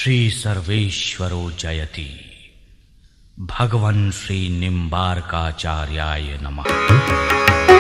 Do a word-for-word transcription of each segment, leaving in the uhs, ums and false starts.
श्री सर्वेश्वरो जयति। भगवन् श्री निम्बार्काचार्याय नमः।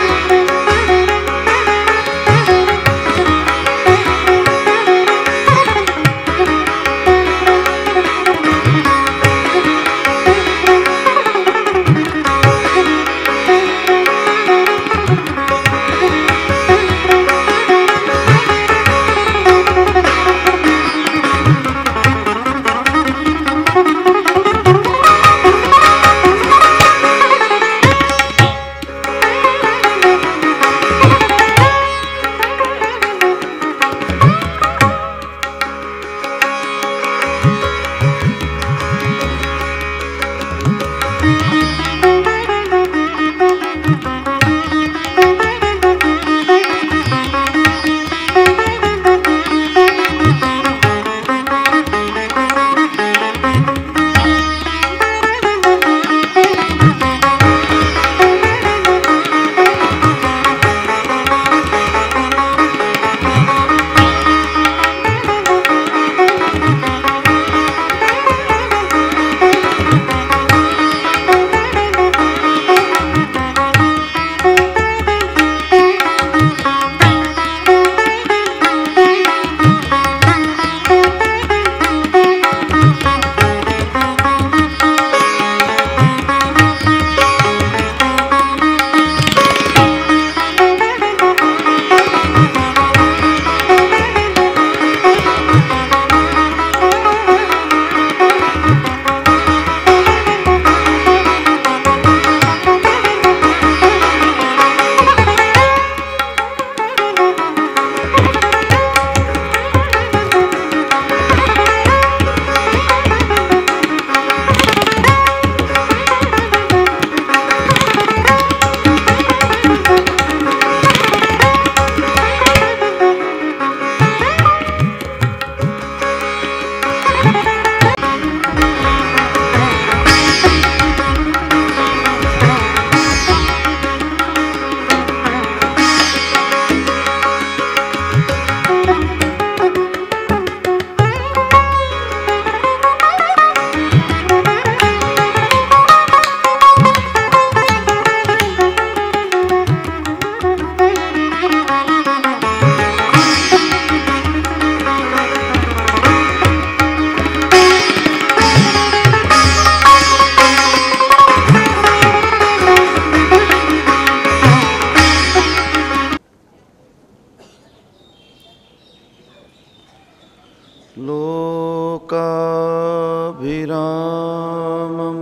लोकाभिरामं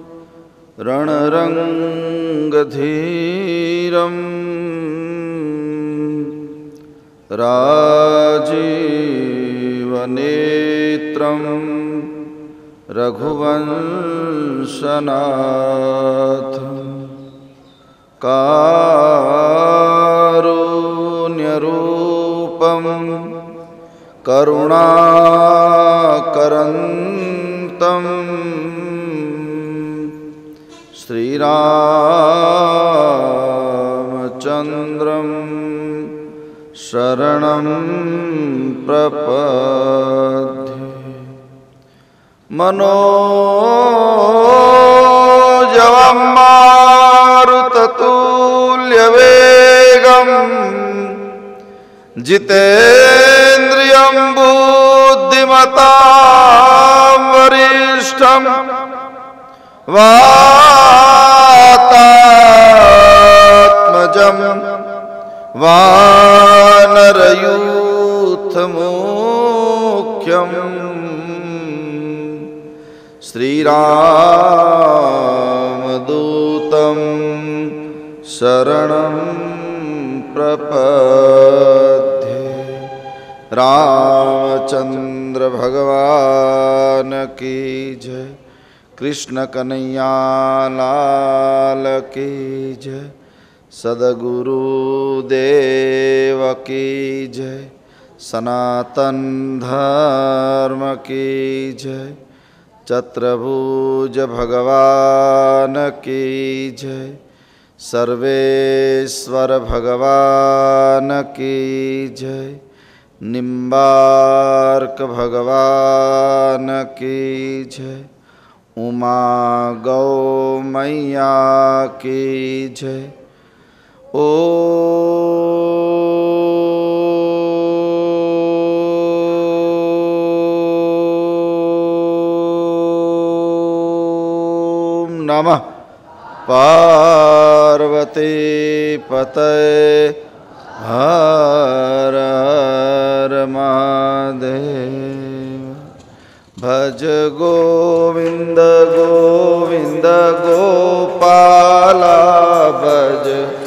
रणरङ्गधीरं राजीवनेत्रं रघुवंशनाथं कारुण्यरूपं करुणाकरन्तं श्रीरामचन्द्रं शरणं प्रपद्ये। मनोजवं मारुततुल्यवेगं जितेन्द्रियं बुद्धिमतां वरिष्ठं वातात्मजं वानरयूथमुख्यं श्रीरामदूतं शरणं प्रपद्ये। रामचंद्र भगवान की जय, कृष्ण कन्हैया लाल की जय, सद्गुरुदेव की जय, सनातन धर्म की जय, चतुर्भुज भगवान की जय, सर्वेश्वर भगवान की जय। निम्बार्क भगवान की जय। उमा गौ मैया की जय। ओम नमः पार्वती पतये हर हर महादेव। भज गोविंद गोविंद गोपाला भज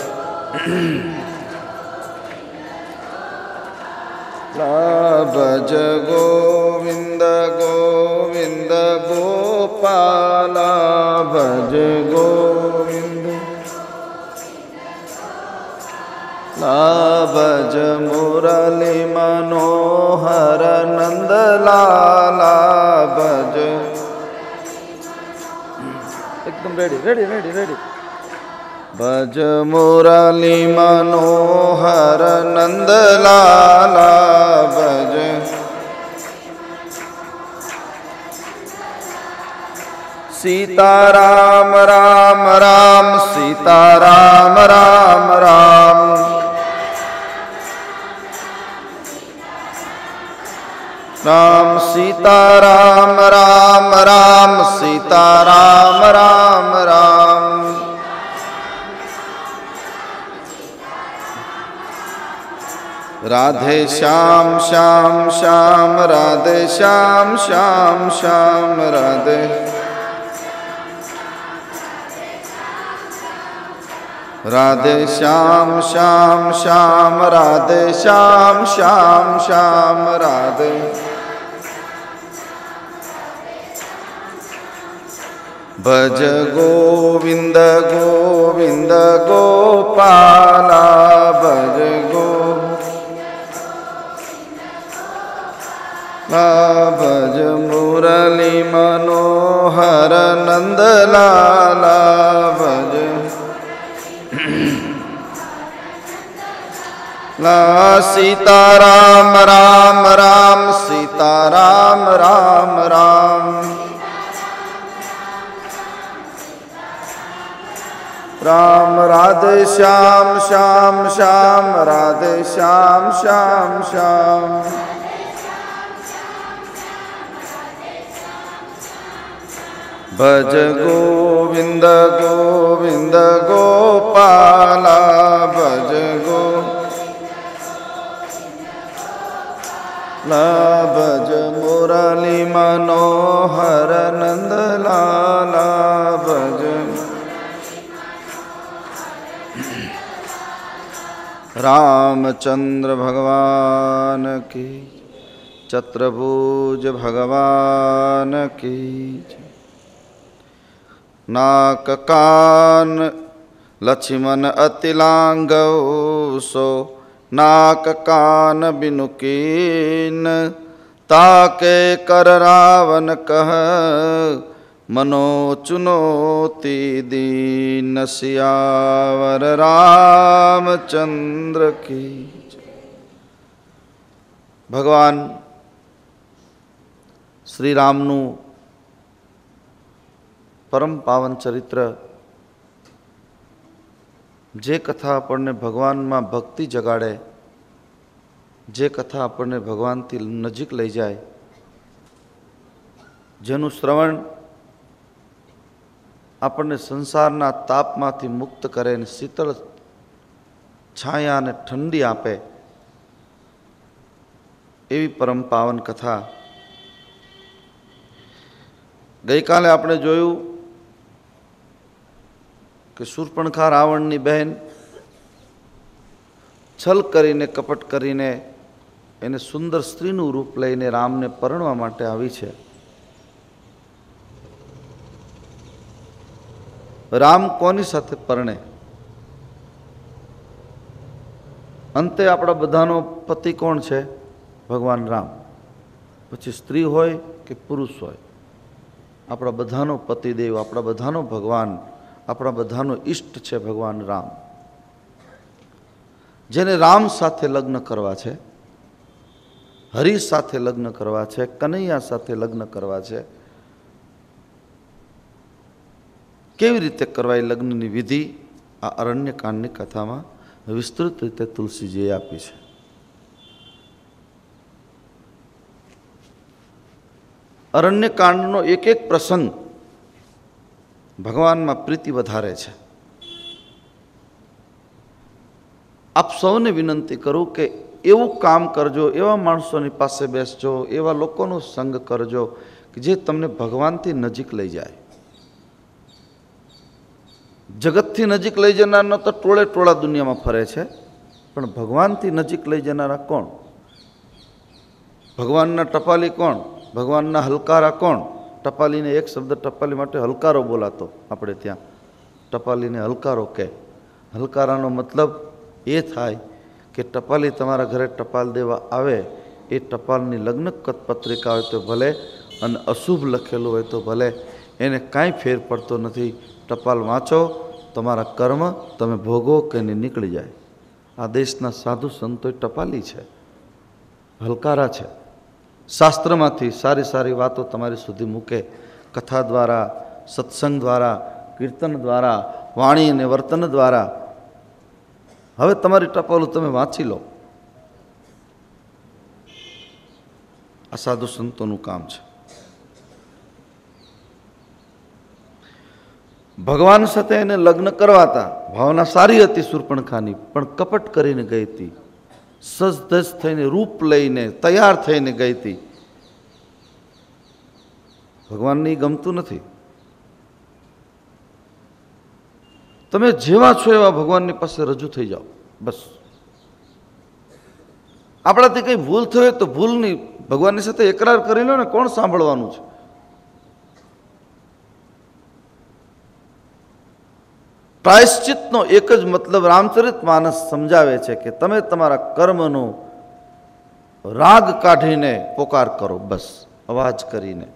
भज गोविंद गोविंद गोपाला भज गोविंद भज मुरली मनोहर नंद लाला भज। एकदम रेडी रेडी रेडी रेडी। भज मुरली मनोहर नंद लाला भज। सीता राम राम राम सीता राम राम राम। राम सीता राम राम राम सीता राम राम राम। राधे श्याम श्याम श्याम राधे श्याम श्याम श्याम राधे। राधे श्याम श्याम श्याम राधे श्याम श्याम श्याम राधे। भज गोविंद गोविंद गोपाला भज गो भज मुरली मनोहर नंद लाला भज। ला सीता राम राम राम सीता राम राम राम। राम राधे श्याम श्याम श्याम राधे श्याम श्याम श्याम। भज गोविंद गोविंद गोपाला भज गो भज मुरली मनोहर नंद लाला भज। रामचंद्र भगवान की चतुर्भुज भगवान की। नाक कान लक्ष्मण अतिलांगौ सो नाक कान बिनु कीन। ताके कर रावण कह मनो चुनौती दीन। सियावर रामचंद्र की। भगवान श्री रामनु परम पावन चरित्र जे कथा આપણને ભગવાનમાં ભક્તિ જગાડે, જે કથા આપણને ભગવાનથી નજીક લઈ જાય, જેનું શ્રવણ આપણને સંસારના તાપમાંથી મુક્ત કરે અને શીતળ છાયા અને ઠંડી આપે, એવી પરમ પાવન કથા. ગઈકાલે આપણે જોયું કે શૂર્પણખા રાવણની બહેન છલ કરીને કપટ કરીને એને સુંદર સ્ત્રીનું રૂપ લઈને રામને પરણવા માટે આવી છે. રામ કોની સાથે પરણે? અંતે આપણા બધાનો પતિ કોણ છે? ભગવાન રામ. પછી સ્ત્રી હોય કે પુરુષ હોય, આપણા બધાનો પતિદેવ, આપણા બધાનો ભગવાન, આપણા બધાનો ઈષ્ટ છે ભગવાન રામ. જેને રામ સાથે લગ્ન કરવા છે હરિ સાથે લગ્ન કરવા છે, કનૈયા સાથે લગ્ન કરવા છે. કેવી રીતે કરવાય લગ્નની વિધિ આ અરણ્યકાંડની કથામાં વિસ્તૃત રીતે તુલસીજીએ આપી છે. અરણ્યકાંડનો એક એક પ્રસંગ ભગવાનમાં પ્રીતિ વધારે છે. આપ સૌને વિનંતી કરું કે એવું કામ કરજો, એવા માણસોની પાસે બેસજો, એવા લોકોનો સંગ કરજો કે જે તમને ભગવાનથી નજીક લઈ જાય. જગતથી નજીક લઈ જનારનો તો ટોળે ટોળા દુનિયામાં ફરે છે, પણ ભગવાનથી નજીક લઈ જનારા કોણ? ભગવાનના ટપાલી કોણ? ભગવાનના હલકારા કોણ? ટપાલીને એક શબ્દ ટપાલી માટે હલકારો બોલાતો આપણે ત્યાં. ટપાલીને હલકારો કે હલકારાનો મતલબ એ થાય કે ટપાલી તમારા ઘરે ટપાલ દેવા આવે, એ ટપાલની લગ્ન પત્રિકા હોય તો ભલે અને અશુભ લખેલું હોય તો ભલે, એને કાંઈ ફેર પડતો નથી. ટપાલ વાંચો, તમારા કર્મ તમે ભોગવો કે નીકળી જાય. આ દેશના સાધુ સંતો ટપાલી છે, હલકારા છે. શાસ્ત્રમાંથી સારી સારી વાતો તમારી સુધી મૂકે, કથા દ્વારા, સત્સંગ દ્વારા, કીર્તન દ્વારા, વાણી અને વર્તન દ્વારા. હવે તમારી ટપાલું તમે વાંચી લો. આ સાધુ સંતોનું કામ છે. ભગવાન સાથે એને લગ્ન કરવાતા. ભાવના સારી હતી શૂર્પણખાની, પણ કપટ કરીને ગઈ હતી. સજધજ થઈને, રૂપ લઈને, તૈયાર થઈને ગઈ હતી. ભગવાનને ગમતું નથી. તમે જેવા છો એવા ભગવાનની પાસે રજૂ થઈ જાઓ, બસ. આપણાથી કંઈ ભૂલ થઈ હોય તો ભૂલની ભગવાનની સાથે એકરાર કરી લો ને, કોણ સાંભળવાનું છે? પ્રાયશ્ચિતનો એક જ મતલબ રામચરિત માનસ સમજાવે છે કે તમે તમારા કર્મનો રાગ કાઢીને પોકાર કરો, બસ, અવાજ કરીને.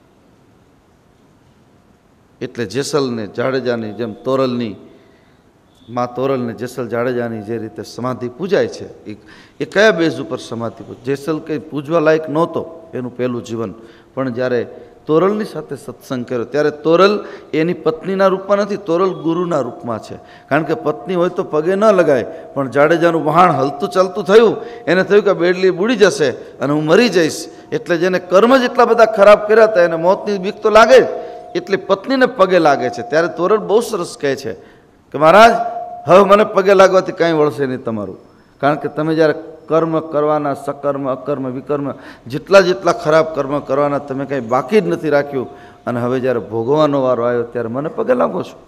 એટલે જેસલને જાડેજાની જેમ તોરલની માં તોરલને જેસલ જાડેજાની જે રીતે સમાધિ પૂજાય છે, એ કયા બેઝ ઉપર સમાધિ પૂજ? જેસલ કંઈ પૂજવા લાયક નહોતો, એનું પહેલું જીવન. પણ જ્યારે તોરલની સાથે સત્સંગ કર્યો ત્યારે તોરલ એની પત્નીના રૂપમાં નથી, તોરલ ગુરુના રૂપમાં છે. કારણ કે પત્ની હોય તો પગે ન લગાય, પણ જાડેજાનું વહાણ હલતું ચાલતું થયું, એને થયું કે બેડલી બુડી જશે અને હું મરી જઈશ. એટલે જેને કર્મ જ એટલા બધા ખરાબ કર્યા હતા એને મોતની બીક તો લાગે જ, એટલે પત્નીને પગે લાગે છે. ત્યારે તોરલ બહુ સરસ કહે છે કે મહારાજ, હવે મને પગે લાગવાથી કાંઈ વળશે નહીં તમારું. કારણ કે તમે જ્યારે કર્મ કરવાના, સકર્મ, અકર્મ, વિકર્મ, જેટલા જેટલા ખરાબ કર્મ કરવાના તમે કાંઈ બાકી જ નથી રાખ્યું. અને હવે જ્યારે ભોગવાનો વારો આવ્યો ત્યારે મને પગે લાગો છો.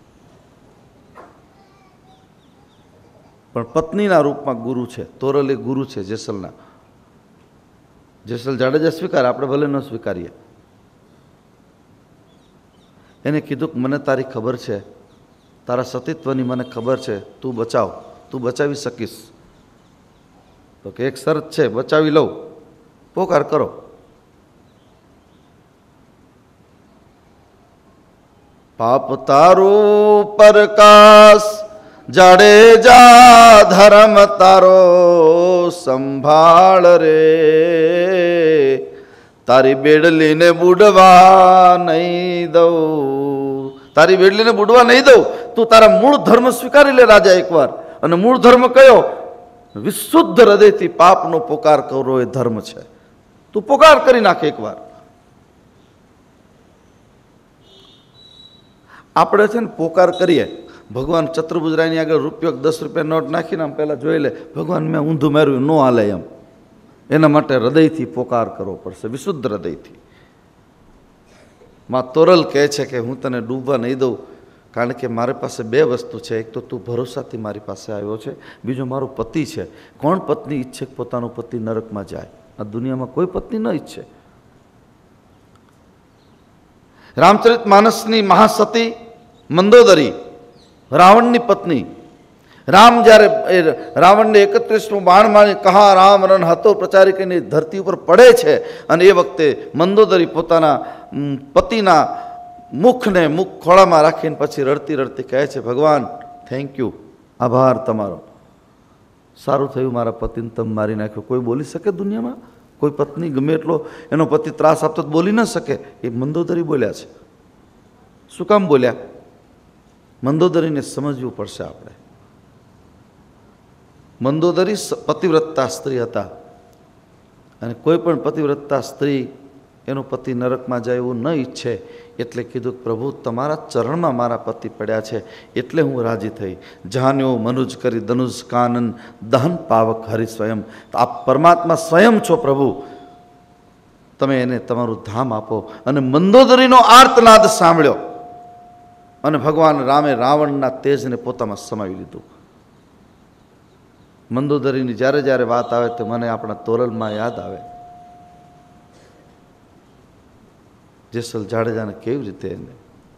પણ પત્નીના રૂપમાં ગુરુ છે. તોરલ એ ગુરુ છે જેસલના. જેસલ જાડેજા સ્વીકાર, આપણે ભલે ન સ્વીકારીએ. એને કીધું કે મને તારી ખબર છે, તારા સતીત્વની મને ખબર છે, તું બચાવ, તું બચાવી શકીશ. તો કે એક શરત છે, બચાવી લઉં, પોકાર કરો. પાપ તારું પ્રકાશ જાડેજા, ધર્મ તારો સંભાળ રે, તારી બેડલીને બુડવા નહીં દઉં, તારી બેડલીને બુડવા નહીં દઉં. તું તારા મૂળ ધર્મ સ્વીકારી લે રાજા એકવાર. અને મૂળ ધર્મ કયો? વિશુદ્ધ હૃદયથી પાપનો પોકાર કરવો એ ધર્મ છે. તું પોકાર કરી નાખે એકવાર. આપણે છે ને પોકાર કરીએ, ભગવાન ચતુર્ભુજરાયની આગળ રૂપિયો દસ રૂપિયા નોટ નાખીને આમ પહેલાં જોઈ લે, ભગવાન મેં ઊંધું માર્યું, ન હાલે એમ. એના માટે હૃદયથી પોકાર કરવો પડશે, વિશુદ્ધ હૃદયથી. માં તોરલ કહે છે કે હું તને ડૂબવા નહીં દઉં, કારણ કે મારી પાસે બે વસ્તુ છે. એક તો તું ભરોસાથી મારી પાસે આવ્યો છે, બીજો મારો પતિ છે. કોણ પત્ની ઈચ્છે કે પોતાનો પતિ નરકમાં જાય? આ દુનિયામાં કોઈ પત્ની ન ઈચ્છે. રામચરિત માનસની મહાસતી મંદોદરી, રાવણની પત્ની. રામ જ્યારે રાવણને એકત્રીસમું બાણ મારી કહા રામ રન હતો પ્રચારિકની ધરતી ઉપર પડે છે, અને એ વખતે મંદોદરી પોતાના પતિના મુખને મુખ ખોળામાં રાખીને પછી રડતી રડતી કહે છે, ભગવાન થેન્ક યુ, આભાર તમારો, સારું થયું મારા પતિને તમે મારી નાખ્યો. કોઈ બોલી શકે દુનિયામાં? કોઈ પત્ની ગમે એટલો એનો પતિ ત્રાસ આપતો તો બોલી ન શકે. એ મંદોદરી બોલ્યા છે. શું કામ બોલ્યા? મંદોદરીને સમજવું પડશે આપણે. મંદોદરી પતિવ્રતા સ્ત્રી હતા, અને કોઈ પણ પતિવ્રતા સ્ત્રી એનો પતિ નરકમાં જાય એવું ન ઈચ્છે. એટલે કીધું કે પ્રભુ તમારા ચરણમાં મારા પતિ પડ્યા છે એટલે હું રાજી થઈ. જાન્યો મનુજ કરી ધનુષ કાનન દહન પાવક હરિ સ્વયં. આપ પરમાત્મા સ્વયં છો પ્રભુ, તમે એને તમારું ધામ આપો. અને મંદોદરીનો આર્તનાદ સાંભળ્યો અને ભગવાન રામે રાવણના તેજને પોતામાં સમાવી લીધું. મંદોદરીની જ્યારે જ્યારે વાત આવે તો મને આપણા તોરલમાં યાદ આવે. જેસલ જાડેજાને કેવી રીતે એને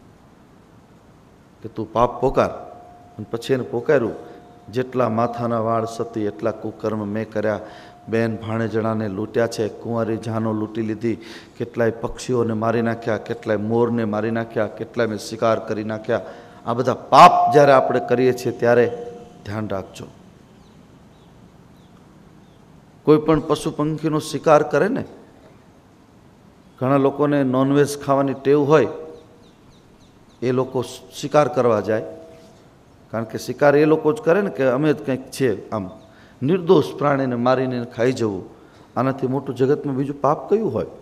કે તું પાપ પોકાર, અને પછી એને પોકાર્યું, જેટલા માથાના વાળ સતી એટલા કુકર્મ મેં કર્યા. બેન ભાણેજણાને લૂંટ્યા છે, કુંવારી જાનો લૂંટી લીધી, કેટલાય પક્ષીઓને મારી નાખ્યા, કેટલાય મોરને મારી નાખ્યા, કેટલાય મેં શિકાર કરી નાખ્યા. આ બધા પાપ જ્યારે આપણે કરીએ છીએ ત્યારે ધ્યાન રાખજો. કોઈ પણ પશુ પંખીનો શિકાર કરે ને, ઘણા લોકોને નોનવેજ ખાવાની ટેવ હોય, એ લોકો શિકાર કરવા જાય. કારણ કે શિકાર એ લોકો જ કરે ને કે અમે જ કંઈક છે, આમ નિર્દોષ પ્રાણીને મારીને ખાઈ જવું. આનાથી મોટું જગતમાં બીજું પાપ કયું હોય?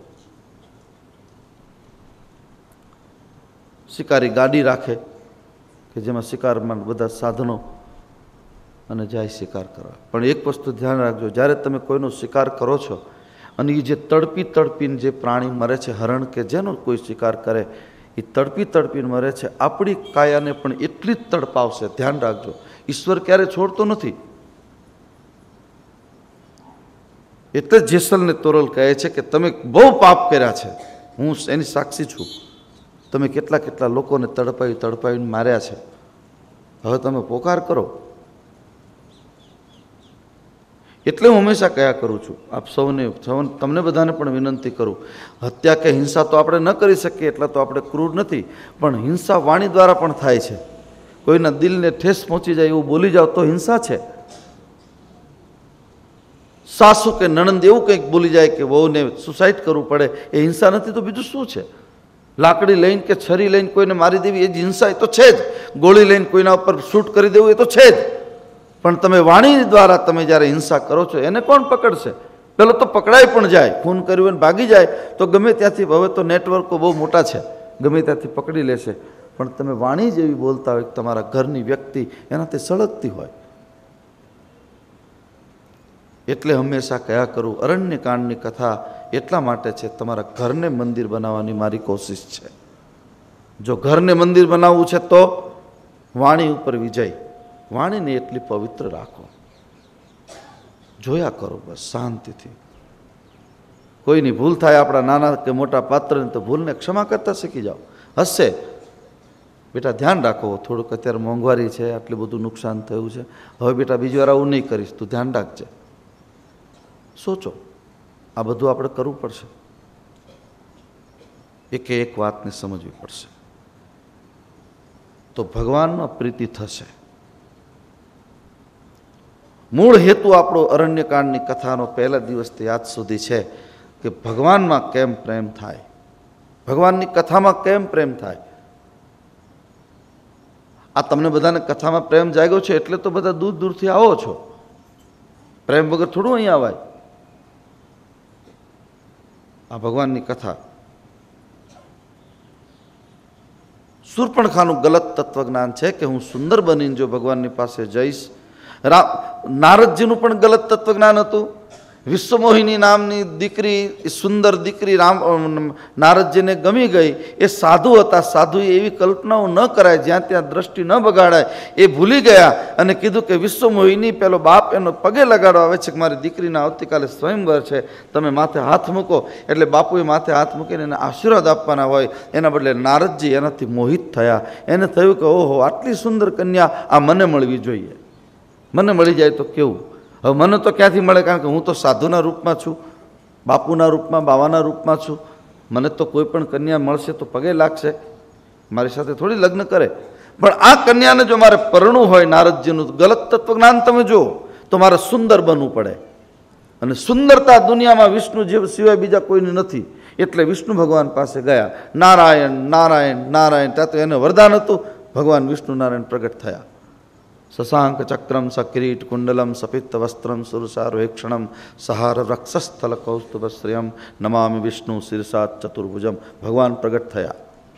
શિકારી ગાડી રાખે કે જેમાં શિકારમાં બધા સાધનો અને જાય શિકાર કરવા. પણ એક વસ્તુ ધ્યાન રાખજો, જ્યારે તમે કોઈનો શિકાર કરો છો અને એ જે તડપી તડપીને જે પ્રાણી મરે છે, હરણ કે જેનો કોઈ શિકાર કરે, એ તડપી તડપીને મરે છે, આપણી કાયાને પણ એટલી જ તડપાવશે. ધ્યાન રાખજો, ઈશ્વર ક્યારે છોડતો નથી. એટલે જ જેસલને તોરલ કહે છે કે તમે બહુ પાપ કર્યા છે, હું એની સાક્ષી છું. તમે કેટલા કેટલા લોકોને તડપાવી તડપાવીને માર્યા છે. હવે તમે પોકાર કરો. એટલે હું હંમેશા કયા કરું છું, આપ સૌને સૌ તમને બધાને પણ વિનંતી કરું, હત્યા કે હિંસા તો આપણે ન કરી શકીએ, એટલા તો આપણે ક્રૂર નથી, પણ હિંસા વાણી દ્વારા પણ થાય છે. કોઈના દિલને ઠેસ પહોંચી જાય એવું બોલી જાઓ તો હિંસા છે. સાસુ કે નણંદ એવું કંઈક બોલી જાય કે વહુને સુસાઇડ કરવું પડે, એ હિંસા નથી તો બીજું શું છે? લાકડી લઈને કે છરી લઈને કોઈને મારી દેવી એ જ હિંસા, એ તો છે જ. ગોળી લઈને કોઈના ઉપર શૂટ કરી દેવું એ તો છે જ. પણ તમે વાણી દ્વારા તમે જ્યારે હિંસા કરો છો એને કોણ પકડશે? પેલો તો પકડાઈ પણ જાય, ખૂન કર્યું અને ભાગી જાય તો ગમે ત્યાંથી, હવે તો નેટવર્કો બહુ મોટા છે, ગમે ત્યાંથી પકડી લેશે. પણ તમે વાણી જેવી બોલતા હોય તમારા ઘરની વ્યક્તિ એનાથી સળગતી હોય. એટલે હંમેશા કયા કરું, અરણ્યકાંડની કથા એટલા માટે છે, તમારા ઘરને મંદિર બનાવવાની મારી કોશિશ છે. જો ઘરને મંદિર બનાવવું છે તો વાણી ઉપર વિજય, વાણીને એટલી પવિત્ર રાખો. જોયા કરો બસ શાંતિથી. કોઈની ભૂલ થાય, આપણા નાના કે મોટા પાત્રને તો ભૂલને ક્ષમા કરતા શીખી જાઓ. હશે બેટા ધ્યાન રાખો, થોડુંક અત્યારે મોંઘવારી છે, આટલું બધું નુકસાન થયું છે, હવે બેટા બીજી વાર આવું નહીં કરીશ, તું ધ્યાન રાખજે. સોચો, આ બધું આપણે કરવું પડશે. એકે એક વાતને સમજવી પડશે તો ભગવાનમાં પ્રીતિ થશે. મૂળ હેતુ આપણો અરણ્યકાંડની કથાનો પહેલા દિવસથી આજ સુધી છે કે ભગવાનમાં કેમ પ્રેમ થાય, ભગવાનની કથામાં કેમ પ્રેમ થાય. આ તમને બધાને કથામાં પ્રેમ જાગ્યો છે એટલે તો બધા દૂર દૂરથી આવો છો. પ્રેમ વગર થોડું અહીં આવાય. આ ભગવાનની કથા. શૂર્પણખાનું ગલત તત્વજ્ઞાન છે કે હું સુંદર બનીને જો ભગવાનની પાસે જઈશ. રા નારદજીનું પણ ગલત તત્વજ્ઞાન હતું. વિશ્વમોહિની નામની દીકરી, સુંદર દીકરી રામ નારદજીને ગમી ગઈ. એ સાધુ હતા, સાધુએ એવી કલ્પનાઓ ન કરાય, જ્યાં ત્યાં દ્રષ્ટિ ન બગાડાય, એ ભૂલી ગયા અને કીધું કે વિશ્વમોહિની પેલો બાપ એનો પગે લગાડવા આવે છે કે મારી દીકરીના આવતીકાલે સ્વયંવર છે, તમે માથે હાથ મૂકો. એટલે બાપુએ માથે હાથ મૂકીને એને આશીર્વાદ આપવાના હોય. એના બદલે નારદજી એનાથી મોહિત થયા. એને થયું કે ઓહો, આટલી સુંદર કન્યા આ મને મળવી જોઈએ, મને મળી જાય તો કેવું. હવે મને તો ક્યાંથી મળે, કારણ કે હું તો સાધુના રૂપમાં છું, બાપુના રૂપમાં, બાવાના રૂપમાં છું. મને તો કોઈ પણ કન્યા મળશે તો પગે લાગશે, મારી સાથે થોડી લગ્ન કરે. પણ આ કન્યાને જો મારે પરણવું હોય નારદજીનું ગલત તત્વજ્ઞાન તમે જુઓ તો મારે સુંદર બનવું પડે. અને સુંદરતા દુનિયામાં વિષ્ણુ જેવ સિવાય બીજા કોઈની નથી. એટલે વિષ્ણુ ભગવાન પાસે ગયા. નારાયણ નારાયણ નારાયણ. ત્યાં તો એને વરદાન હતું. ભગવાન વિષ્ણુ નારાયણ પ્રગટ થયા. શશાંક ચક્રમ સક્રીટ કુંડલમ સપિત્ત વસ્ત્રમ સુરસારોહેક્ષણમ સહાર વક્ષસ્થલ કૌસ્તુભશ્રિયમ નમામિ વિષ્ણુ શિરસાત ચતુર્ભુજમ. ભગવાન પ્રગટ થયા.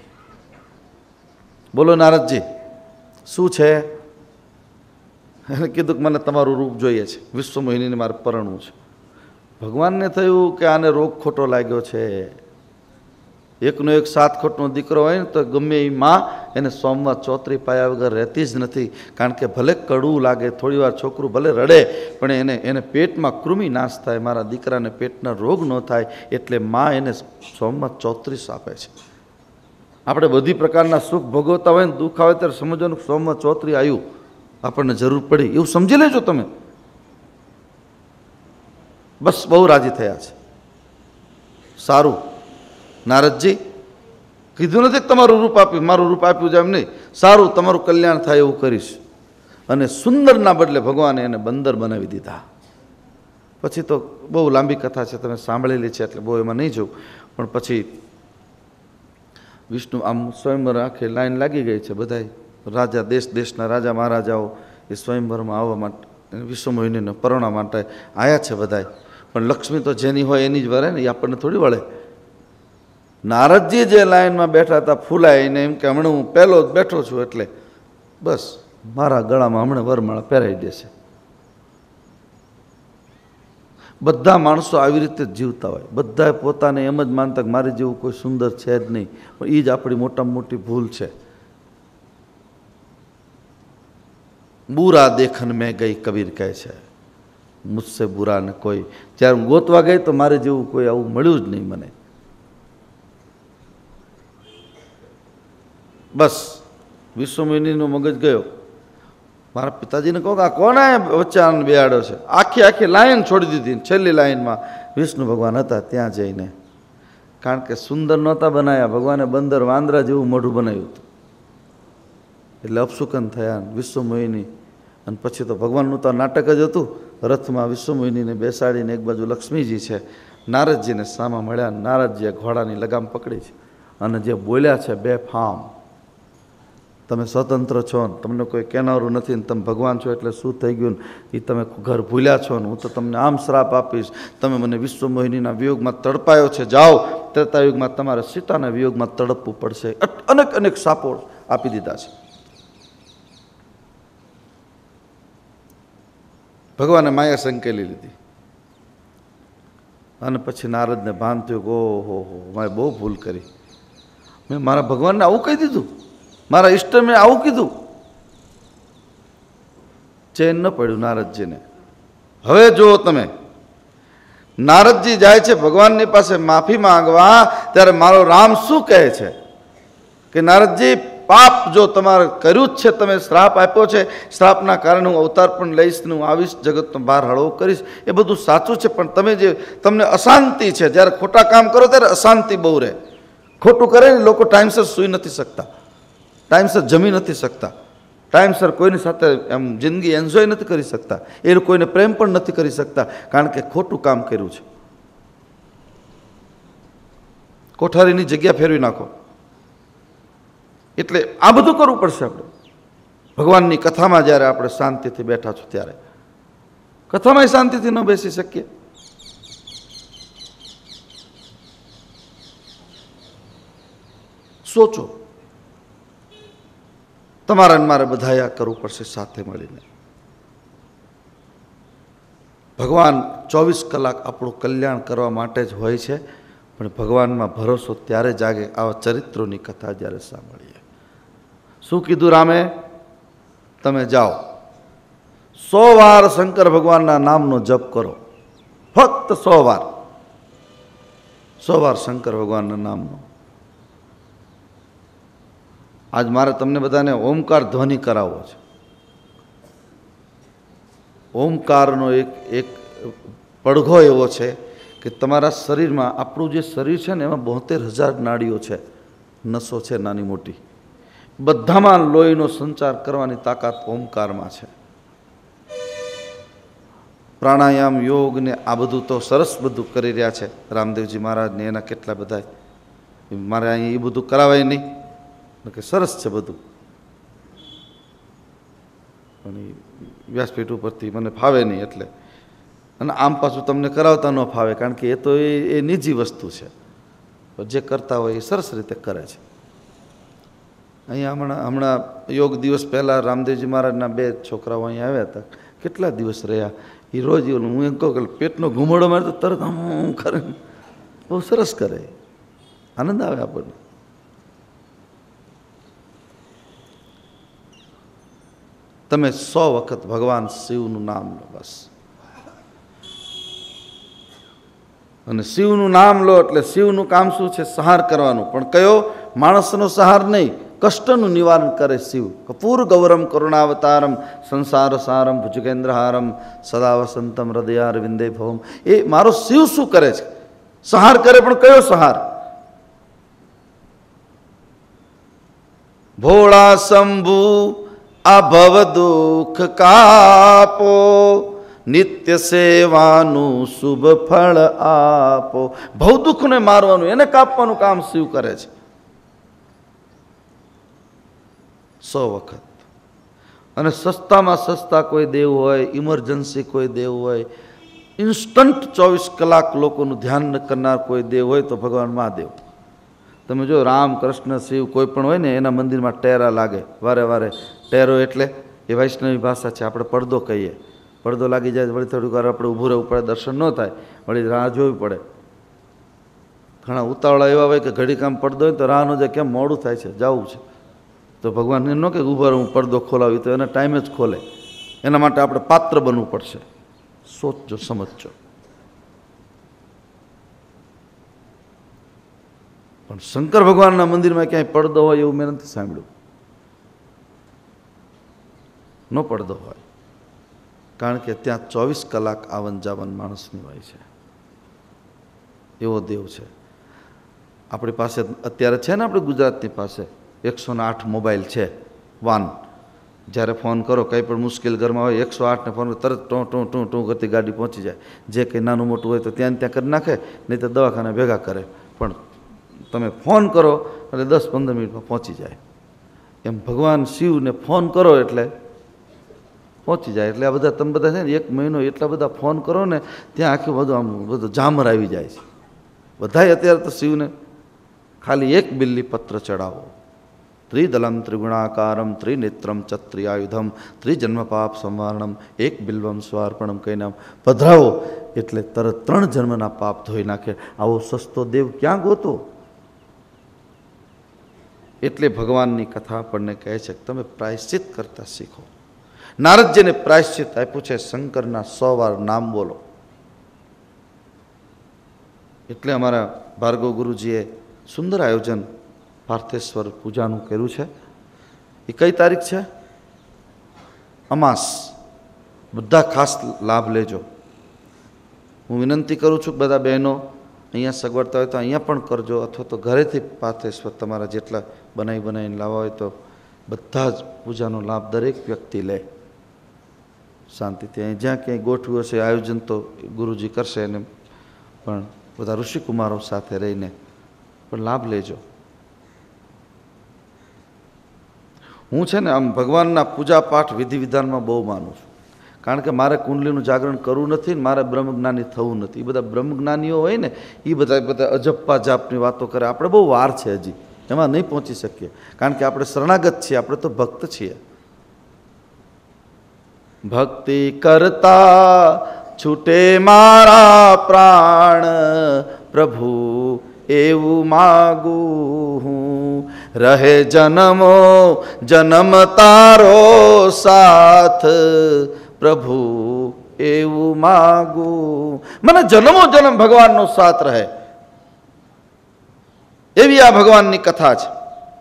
બોલો નારદજી, શું છે? એને કીધું કે મને તમારું રૂપ જોઈએ છે. વિશ્વમોહિનીને મારે પરણવું છે. ભગવાનને થયું કે આને રોગ ખોટો લાગ્યો છે. એકનો એક સાત ખોટનો દીકરો હોય ને તો ગમે એ માં એને સોમવાર ચોતરી પાયા વગર રહેતી જ નથી. કારણ કે ભલે કડવું લાગે, થોડી વાર છોકરું ભલે રડે, પણ એને એને પેટમાં કૃમિ નાશ થાય, મારા દીકરાને પેટના રોગ ન થાય, એટલે માં એને સોમવાર ચોત્રીસ આપે છે. આપણે બધી પ્રકારના સુખ ભોગવતા હોય ને દુઃખ આવે ત્યારે સમજવાનું સોમવાર ચોત્રી આવ્યું, આપણને જરૂર પડી, એવું સમજી લેજો તમે. બસ બહુ રાજી થયા છે. સારું નારદજી, કીધું નથી કે તમારું રૂપ આપ્યું, મારું રૂપ આપ્યું છે એમ નહીં. સારું, તમારું કલ્યાણ થાય એવું કરીશ. અને સુંદરના બદલે ભગવાને એને બંદર બનાવી દીધા. પછી તો બહુ લાંબી કથા છે, તમે સાંભળેલી છે એટલે બહુ એમાં નહીં જવું. પણ પછી વિષ્ણુ આમ સ્વયંવર આખી લાઈન લાગી ગઈ છે. બધા રાજા, દેશ દેશના રાજા મહારાજાઓ એ સ્વયંવરમાં આવવા માટે, વિશ્વમોહિનીને પરણવા માટે આવ્યા છે બધા. પણ લક્ષ્મી તો જેની હોય એની જ વળે ને, એ આપણને થોડી વળે. નારદજી જે લાઈનમાં બેઠા હતા ફૂલાઈને, એમ કે હમણાં હું પહેલો જ બેઠો છું એટલે બસ મારા ગળામાં હમણાં વરમાળા પહેરાવી દેશે. બધા માણસો આવી રીતે જ જીવતા હોય. બધાએ પોતાને એમ જ માનતા કે મારી જેવું કોઈ સુંદર છે જ નહીં. પણ એ જ આપણી મોટામાં મોટી ભૂલ છે. બુરા દેખન મેં ગઈ, કબીર કહે છે, મુझसे બુરા ને કોઈ. જ્યારે હું ગોતવા ગઈ તો મારે જેવું કોઈ આવું મળ્યું જ નહીં મને. બસ વિશ્વમોહિનીનો મગજ ગયો. મારા પિતાજીને કહો કે આ કોણ આ વચ્ચે આને બેહાડ્યો છે? આખી આખી લાઈન છોડી દીધી. છેલ્લી લાઈનમાં વિષ્ણુ ભગવાન હતા ત્યાં જઈને. કારણ કે સુંદર નહોતા બનાવ્યા, ભગવાને બંદર વાંદરા જેવું મોઢું બનાવ્યું હતું. એટલે અપશુકન થયા વિશ્વમોહિની. અને પછી તો ભગવાનનું તો નાટક જ હતું. રથમાં વિશ્વમોહિનીને બેસાડીને એક બાજુ લક્ષ્મીજી છે, નારદજીને સામા મળ્યા. નારદજીએ ઘોડાની લગામ પકડી છે અને જે બોલ્યા છે બે ફામ, તમે સ્વતંત્ર છો ને તમને કોઈ કહેનારું નથી ને તમે ભગવાન છો એટલે શું થઈ ગયું ને એ તમે ઘર ભૂલ્યા છો ને હું તો તમને આમ શ્રાપ આપીશ, તમે મને વિશ્વમોહિનીના વિયોગમાં તડપાયો છે, જાઓ ત્રેતાયુગમાં તમારે સીતાના વિયોગમાં તડપવું પડશે. અનેક અનેક શાપો આપી દીધા છે. ભગવાને માયા સંકેલી લીધી. અને પછી નારદને ભાન થયું કે ઓહો હો, મેં બહુ ભૂલ કરી. મેં મારા ભગવાનને આવું કહી દીધું, મારા ઈષ્ટ મેં આવું કીધું. ચેન ન પડ્યું નારદજીને. હવે જુઓ તમે, નારદજી જાય છે ભગવાનની પાસે માફી માંગવા, ત્યારે મારો રામ શું કહે છે કે નારદજી, પાપ જો તમારે કર્યું જ છે, તમે શ્રાપ આપ્યો છે, શ્રાપના કારણે હું અવતાર પણ લઈશ ને હું આવીશ, જગતનો બહાર હળવો કરીશ, એ બધું સાચું છે. પણ તમે જે તમને અશાંતિ છે, જ્યારે ખોટા કામ કરો ત્યારે અશાંતિ બહુ રહે. ખોટું કરે ને લોકો ટાઈમસર સૂઈ નથી શકતા, ટાઈમસર જમી નથી શકતા, ટાઈમસર કોઈની સાથે એમ જિંદગી એન્જોય નથી કરી શકતા, એ કોઈને પ્રેમ પણ નથી કરી શકતા, કારણ કે ખોટું કામ કર્યું છે. કોઠારીની જગ્યા ફેરવી નાખો. એટલે આ બધું કરવું પડશે આપણે. ભગવાનની કથામાં જ્યારે આપણે શાંતિથી બેઠા છો ત્યારે કથામાં શાંતિથી ન બેસી શકીએ. સોચો, તમારે મારે બધાએ આ કરવું પડશે સાથે મળીને. ભગવાન ચોવીસ કલાક આપણું કલ્યાણ કરવા માટે જ હોય છે, પણ ભગવાનમાં ભરોસો ત્યારે જાગે આવા ચરિત્રોની કથા જ્યારે સાંભળીએ. શું કીધું રામે? તમે જાઓ સો વાર શંકર ભગવાનના નામનો જપ કરો, ફક્ત સો વાર, સો વાર શંકર ભગવાનના નામનો. આજ મારે તમને બધાને ઓમકાર ધ્વનિ કરાવવો છે. ઓમકારનો એક એક પડઘો એવો છે કે તમારા શરીરમાં, આપણું જે શરીર છે ને એમાં બોતેર હજાર નાડીઓ છે, નસો છે નાની મોટી, બધામાં લોહીનો સંચાર કરવાની તાકાત ઓમકારમાં છે. પ્રાણાયામ યોગ ને આ બધું તો સરસ બધું કરી રહ્યા છે રામદેવજી મહારાજ ને એના કેટલા બધા. મારે અહીં એ બધું કરાવાય નહીં કે સરસ છે બધું, પણ એ વ્યાસપીઠ ઉપરથી મને ફાવે નહીં એટલે. અને આમ પાછું તમને કરાવતા ન ફાવે, કારણ કે એ તો એ એ નિજી વસ્તુ છે. જે કરતા હોય એ સરસ રીતે કરે છે. અહીંયા હમણાં હમણાં યોગ દિવસ પહેલાં રામદેવજી મહારાજના બે છોકરાઓ અહીંયા આવ્યા હતા. કેટલા દિવસ રહ્યા એ રોજ હું એમ કહું કે પેટનો ઘૂમડો મારે તો તરત આમ કરે, બહુ સરસ કરે, આનંદ આવે આપણને. તમે સો વખત ભગવાન શિવનું નામ લો બસ, અને શિવનું નામ લો એટલે શિવનું કામ શું છે? સંહાર કરવાનું. પણ કયો? માણસનો સંહાર નહીં, કષ્ટનું નિવારણ કરે શિવ. કપૂર ગૌરમ કરુણાવતારમ સંસાર સારમ ભુજગેન્દ્રહારમ સદા વસંતમ હૃદયાર વિંદે ભવમ. એ મારો શિવ શું કરે છે? સંહાર કરે. પણ કયો સંહાર? ભોળા શંભુ આ ભવ દુઃખ કાપો, નિત્ય સેવાનું શુભ ફળ આપો. ભવ દુઃખને મારવાનું, એને કાપવાનું કામ શિવ કરે છે. સો વખત. અને સસ્તામાં સસ્તા કોઈ દેવ હોય, ઇમરજન્સી કોઈ દેવ હોય, ઇન્સ્ટન્ટ ચોવીસ કલાક લોકોનું ધ્યાન કરનાર કોઈ દેવ હોય તો ભગવાન મહાદેવ. તમે જો રામ કૃષ્ણ શિવ કોઈ પણ હોય ને એના મંદિરમાં ટેરા લાગે વારે વારે. ટેરો એટલે એ વૈષ્ણવી ભાષા છે, આપણે પડદો કહીએ. પડદો લાગી જાય વળી થોડીક વાર આપણે ઊભું રહેવું પડે, દર્શન ન થાય, વળી રાહ જોવી પડે. ઘણા ઉતાવળા એવા હોય કે ઘડી કામ પડદો હોય તો રાહ ન જાય, કેમ મોડું થાય છે, જવું છે. તો ભગવાન એમ ન કે ઊભા રહું પડદો ખોલાવી, તો એના ટાઈમે જ ખોલે. એના માટે આપણે પાત્ર બનવું પડશે. સોચજો, સમજજો. પણ શંકર ભગવાનના મંદિરમાં ક્યાંય પડદો હોય એવું મેં નથી સાંભળ્યું. ન પડદો હોય, કારણ કે ત્યાં ચોવીસ કલાક આવન જાવન માણસની હોય છે. એવો દેવ છે. આપણી પાસે અત્યારે છે ને, આપણે ગુજરાતની પાસે એકસો ને આઠ મોબાઈલ છે, વાન. જ્યારે ફોન કરો, કંઈ પણ મુશ્કેલ ઘરમાં હોય, એકસો આઠને ફોન તરત ટું ટું ટું ટું કરતી ગાડી પહોંચી જાય. જે કંઈ નાનું મોટું હોય તો ત્યાં ત્યાં કરી નાખે, નહીં તો દવાખાને ભેગા કરે. પણ તમે ફોન કરો એટલે દસ પંદર મિનિટમાં પહોંચી જાય. એમ ભગવાન શિવને ફોન કરો એટલે પહોંચી જાય. એટલે આ બધા તમે બધા છે ને, એક મહિનો એટલા બધા ફોન કરો ને, ત્યાં આખું બધું આમ બધું જામર આવી જાય છે. બધાય અત્યારે તો શિવને ખાલી એક બિલ્લી પત્ર ચડાવો. ત્રિદલમ ત્રિગુણાકારમ ત્રિનેત્રમ ચત્રિયાયુધમ ત્રિજન્મ પાપ સંવારણમ એક બિલ્વમ સ્વાર્પણમ કહીને આમ પધરાવો એટલે તરત ત્રણ જન્મના પાપ ધોઈ નાખે. આવો સસ્તો દેવ ક્યાં ગોતો? એટલે ભગવાનની કથા આપણને કહે છે કે તમે પ્રાયશ્ચિત કરતા શીખો. નારદજીને પ્રાયશ્ચિત આપ્યું છે, શંકરના સો વાર નામ બોલો. એટલે અમારા ભાર્ગવ ગુરુજીએ સુંદર આયોજન પાર્થેશ્વર પૂજાનું કર્યું છે. એ કઈ તારીખ છે? અમાસ. બધા ખાસ લાભ લેજો. હું વિનંતી કરું છું બધા બહેનો અહીંયા સગવડતા હોય તો અહીંયા પણ કરજો, અથવા તો ઘરેથી પાર્થેશ્વર તમારા જેટલા બનાવી બનાવીને લાવવા હોય તો બધા જ પૂજાનો લાભ દરેક વ્યક્તિ લે શાંતિથી. અહીં જ્યાં ક્યાંય ગોઠવ્યું હશે આયોજન તો ગુરુજી કરશે, એને પણ બધા ઋષિકુમારો સાથે રહીને પણ લાભ લેજો. હું છે ને આમ ભગવાનના પૂજા પાઠ વિધિ વિધાનમાં બહુ માનું છું, કારણ કે મારે કુંડલીનું જાગરણ કરવું નથી ને મારે બ્રહ્મજ્ઞાની થવું નથી. એ બધા બ્રહ્મજ્ઞાનીઓ હોય ને એ બધા બધા અજપ્પા જાપની વાતો કરે. આપણે બહુ વાર છે, હજી એમાં નહીં પહોંચી શકીએ, કારણ કે આપણે શરણાગત છીએ, આપણે તો ભક્ત છીએ. ભક્તિ કરતા છૂટે મારા પ્રાણ, પ્રભુ એવું માગું હું, રહે જન્મો જન્મ તારો સાથ, પ્રભુ એવું માગું. મને જન્મો જન્મ ભગવાનનો સાથ રહે, એવી આ ભગવાનની કથા છે.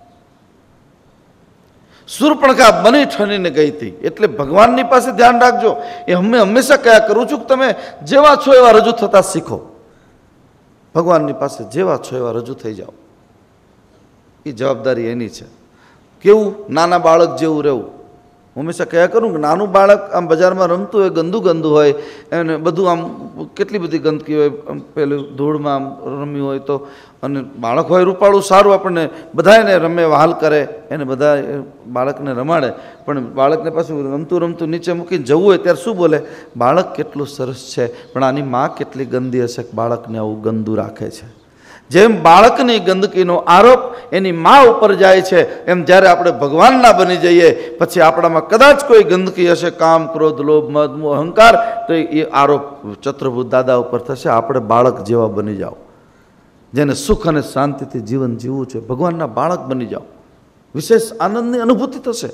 શૂર્પણખા બની ઠણીને ગઈ હતી, એટલે ભગવાનની પાસે ધ્યાન રાખજો. એ અમે હંમેશા કયા કરું છું કે તમે જેવા છો એવા રજૂ થતા શીખો. ભગવાનની પાસે જેવા છો એવા રજૂ થઈ જાઓ. એ જવાબદારી એની છે. કેવું? નાના બાળક જેવું રહેવું. હું હંમેશા કહ્યા કરું કે નાનું બાળક આમ બજારમાં રમતું હોય, ગંદુ ગંદુ હોય, એને બધું આમ કેટલી બધી ગંદકી હોય, આમ પેલું ધૂળમાં આમ રમ્યું હોય તો, અને બાળક હોય રૂપાળું સારું, આપણને બધા એને રમે વહાલ કરે, એને બધા બાળકને રમાડે, પણ બાળકને પાછું રમતું રમતું નીચે મૂકીને જવું હોય ત્યારે શું બોલે, બાળક કેટલું સરસ છે, પણ આની માં કેટલી ગંદી હશે કે બાળકને આવું ગંદુ રાખે છે. જેમ બાળકની ગંદકીનો આરોપ એની મા ઉપર જાય છે, એમ જ્યારે આપણે ભગવાનના બની જઈએ પછી આપણામાં કદાચ કોઈ ગંદકી હશે, કામ, ક્રોધ, લોભ, મદ, મોહ, અહંકાર, તો એ આરોપ ચતુર્ભુજ દાદા ઉપર થશે. આપણે બાળક જેવા બની જાઓ, જેને સુખ અને શાંતિથી જીવન જીવવું છે, ભગવાનના બાળક બની જાઓ, વિશેષ આનંદની અનુભૂતિ થશે.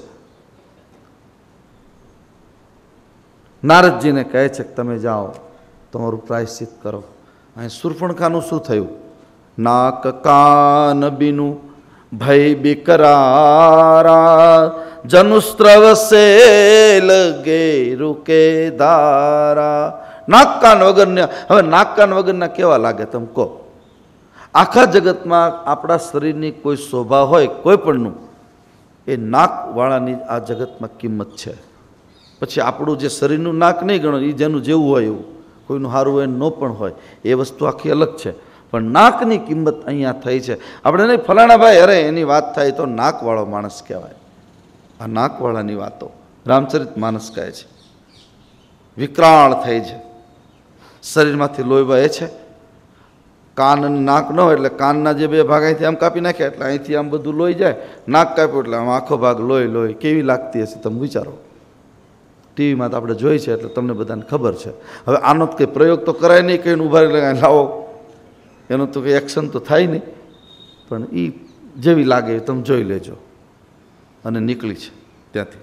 નારદજીને કહે છે કે તમે જાઓ, તમારું પ્રાયશ્ચિત કરો. અહીં શૂર્પણખાનું શું થયું? નાક કાન બીનું ભય બિકરારા, જનુસ્ત્રવ સે લગે રૂકે દારા. નાક કાન વગરના, હવે નાક કાન વગરના કેવા લાગે તમે કહો? આખા જગતમાં આપણા શરીરની કોઈ શોભા હોય કોઈ પણનું, એ નાકવાળાની આ જગતમાં કિંમત છે. પછી આપણું જે શરીરનું નાક નહીં ગણો, એ જેનું જેવું હોય એવું, કોઈનું સારું હોય ન પણ હોય, એ વસ્તુ આખી અલગ છે. પણ નાકની કિંમત અહીંયા થઈ છે. આપણે નહીં ફલાણા ભાઈ, અરે એની વાત થાય તો નાકવાળો માણસ કહેવાય. આ નાકવાળાની વાતો રામચરિત માનસ કહે છે. વિકરાળ થઈ છે, શરીરમાંથી લોહી વહે છે. કાન અને નાક ન હોય એટલે કાનના જે બે ભાગ અહીંથી આમ કાપી નાખ્યા એટલે અહીંથી આમ બધું લોહી જાય. નાક કાપ્યું એટલે આમ આખો ભાગ લોહી લોહી. કેવી લાગતી હશે તમે વિચારો. ટીવીમાં તો આપણે જોઈ છે એટલે તમને બધાને ખબર છે. હવે આનો કંઈ પ્રયોગ તો કરાય નહીં, કહીને ઉભા રહી લાવો, એનું તો કંઈ એક્શન તો થાય નહીં, પણ એ જેવી લાગે એ તમે જોઈ લેજો. અને નીકળી છે ત્યાંથી.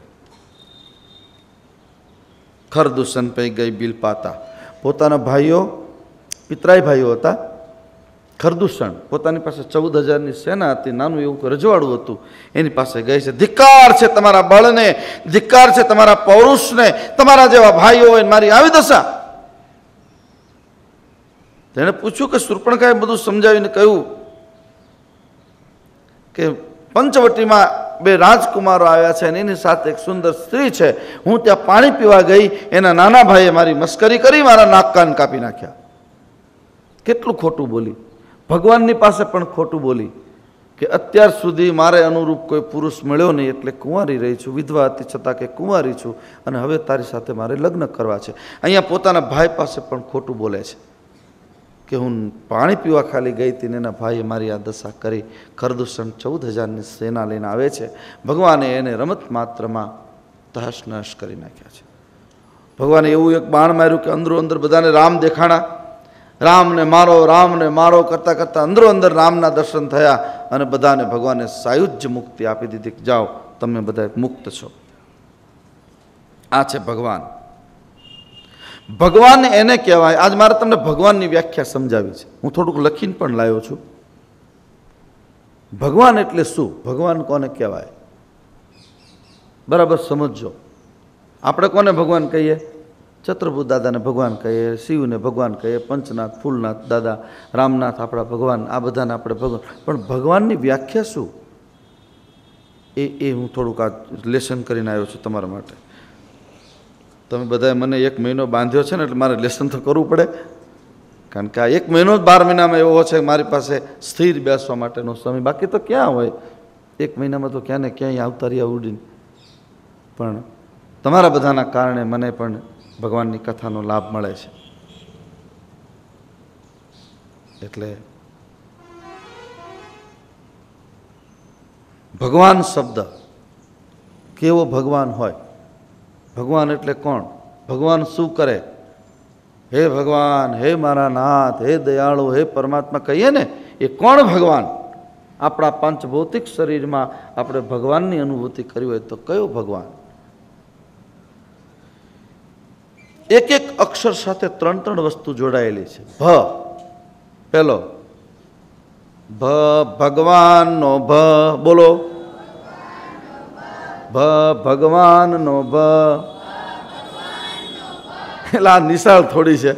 ખરદૂષણ પૈ ગઈ બિલ પાતા. પોતાના ભાઈઓ પિતરાઈ ભાઈઓ હતા. ખરદૂષણ પોતાની પાસે ચૌદ હજારની સેના હતી, નાનું એવું રજવાડું હતું, એની પાસે ગઈ છે. ધિક્કાર છે તમારા બળને, ધિક્કાર છે તમારા પૌરુષને, તમારા જેવા ભાઈઓ હોય મારી આવી દશા. તેણે પૂછ્યું કે શૂર્પણખાએ બધું સમજાવીને કહ્યું કે પંચવટીમાં બે રાજકુમારો આવ્યા છે અને એની સાથે એક સુંદર સ્ત્રી છે. હું ત્યાં પાણી પીવા ગઈ, એના નાના ભાઈએ મારી મસ્કરી કરી, મારા નાક કાન કાપી નાખ્યા. કેટલું ખોટું બોલી, ભગવાનની પાસે પણ ખોટું બોલી કે અત્યાર સુધી મારે અનુરૂપ કોઈ પુરુષ મળ્યો નહીં એટલે કુંવારી રહી છું, વિધવા હતી છતાં કે કુંવારી છું, અને હવે તારી સાથે મારે લગ્ન કરવા છે. અહીંયા પોતાના ભાઈ પાસે પણ ખોટું બોલે છે કે હું પાણી પીવા ખાલી ગઈ હતી ને એના ભાઈએ મારી આ દશા કરી. ખરદૂષણ ચૌદ હજારની સેના લઈને આવે છે. ભગવાને એને રમત માત્રમાં તહશ નહશ કરી નાખ્યા છે. ભગવાને એવું એક બાણ માર્યું કે અંદરો અંદર બધાને રામ દેખાણા. રામને મારો, રામને મારો કરતાં કરતાં અંદરો અંદર રામના દર્શન થયા અને બધાને ભગવાને સાયુજ્ય મુક્તિ આપી દીધી કે જાઓ તમે બધા મુક્ત છો. આ છે ભગવાન. ભગવાન એને કહેવાય. આજ મારે તમને ભગવાનની વ્યાખ્યા સમજાવી છે. હું થોડુંક લખીને પણ લાવ્યો છું. ભગવાન એટલે શું? ભગવાન કોને કહેવાય બરાબર સમજજો. આપણે કોને ભગવાન કહીએ? ચતુર્ભુજ દાદાને ભગવાન કહીએ, શિવને ભગવાન કહીએ, પંચનાથ, ફૂલનાથ દાદા, રામનાથ આપણા ભગવાન, આ બધાને આપણે ભગવાન. પણ ભગવાનની વ્યાખ્યા શું એ એ હું થોડુંક આ લેસન કરીને આવ્યો છું તમારા માટે. તમે બધાએ મને એક મહિનો બાંધ્યો છે ને એટલે મારે લેસન તો કરવું પડે, કારણ કે આ એક મહિનો જ બાર મહિનામાં એવો છે કે મારી પાસે સ્થિર બેસવા માટેનો સમય. બાકી તો ક્યાં હોય, એક મહિનામાં તો ક્યાં ને ક્યાંય આવતા રહ્યા ઉડીને. પણ તમારા બધાના કારણે મને પણ ભગવાનની કથાનો લાભ મળે છે. એટલે ભગવાન શબ્દ કેવો ભગવાન હોય? ભગવાન એટલે કોણ? ભગવાન શું કરે? હે ભગવાન, હે મારા નાથ, હે દયાળુ, હે પરમાત્મા કહીએ ને, એ કોણ ભગવાન? આપણા પાંચભૌતિક શરીરમાં આપણે ભગવાનની અનુભૂતિ કરી હોય તો કયો ભગવાન? એક એક અક્ષર સાથે ત્રણ ત્રણ વસ્તુ જોડાયેલી છે. ભ પેલો ભ ભગવાનનો ભ બોલો. ભ ભગવાનનો ભ. એટલે આ નિશાળ થોડી છે